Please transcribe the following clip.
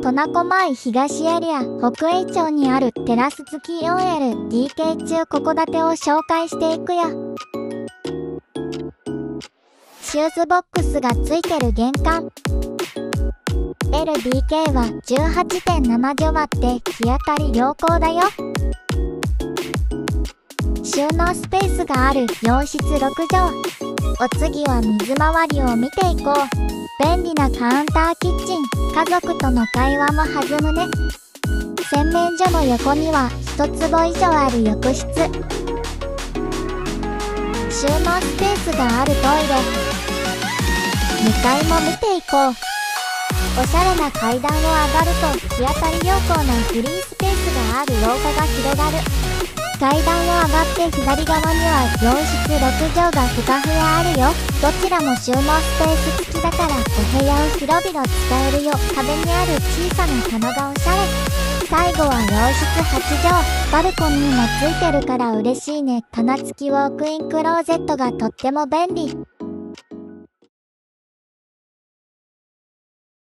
苫小牧東エリア北栄町にあるテラス付き 4LDK 中戸建てを紹介していくよ。シューズボックスがついてる玄関。LDK は 18.7 畳あって日当たり良好だよ。収納スペースがある洋室6畳。お次は水回りを見ていこう。便利なカウンターキッチン。家族との会話も弾むね。洗面所の横には1坪以上ある浴室。収納スペースがあるトイレ。2階も見ていこう。おしゃれな階段を上がると日当たり良好なフリースペースがある廊下が広がる。階段を上がって左側には洋室6畳が2部屋あるよ。どちらも収納スペース付きだからお部屋を広々使えるよ。壁にある小さな棚がおしゃれ。最後は洋室8畳。バルコニーもついてるから嬉しいね。棚付きウォークインクローゼットがとっても便利。